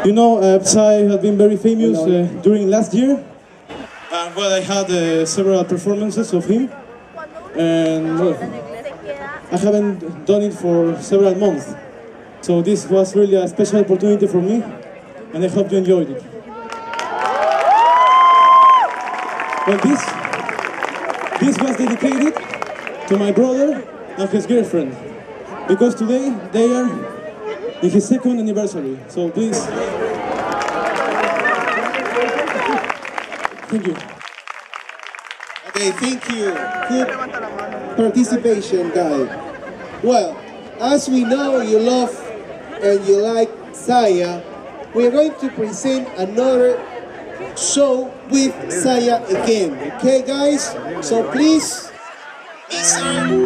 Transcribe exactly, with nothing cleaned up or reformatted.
You know, uh, Psy has been very famous uh, during last year. Uh, well, I had uh, several performances of him, and well, I haven't done it for several months. So this was really a special opportunity for me, and I hope you enjoyed it. Well, this, this was dedicated to my brother and his girlfriend, because today they are in his second anniversary. So please, thank you. Okay, thank you. Good participation, guy. Well, as we know you love and you like Saya, we're going to present another show with Saya again. Okay, guys? So please, Mister